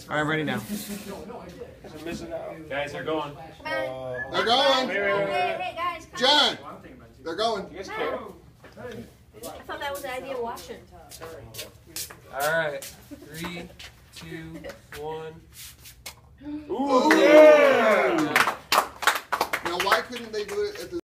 All right, I'm ready now. Guys, they're going. They're going. Hey, guys, come John, they're going. on. I thought that was the idea of washing. All right, 3, 2, 1. Ooh. Yeah. Now, why couldn't they do it at the